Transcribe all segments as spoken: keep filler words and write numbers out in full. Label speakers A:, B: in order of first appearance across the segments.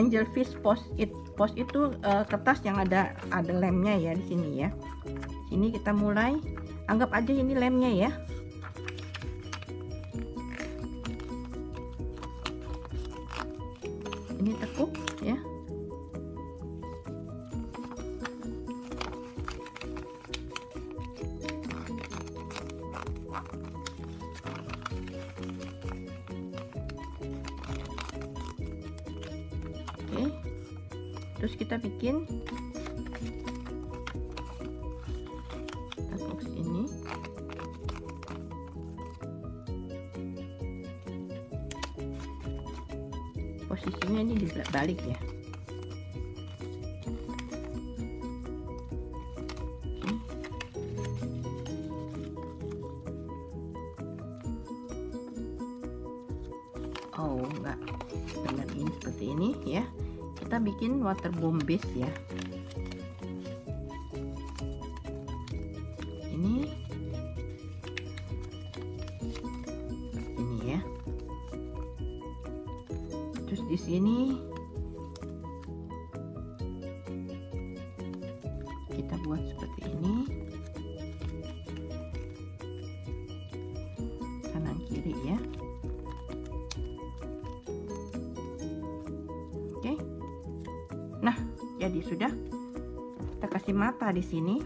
A: Angelfish Post-it. Post itu uh, kertas yang ada ada lemnya ya di sini ya. Sini kita mulai, anggap aja ini lemnya ya. Ini tekuk ya. Oke, terus kita bikin tekuk ini. Posisinya ini dibalik ya. Oh enggak benar, ini seperti ini ya. Kita bikin water bomb base ya. Ini ini ya. Terus di sini kita buat seperti ini, kanan kiri ya. Oke. Nah, jadi sudah. Kita kasih mata di sini.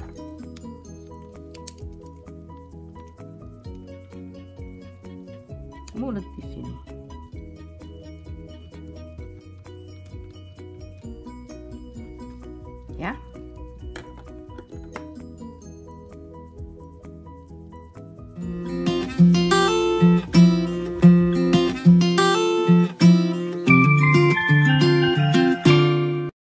A: Mulut di sini. Ya.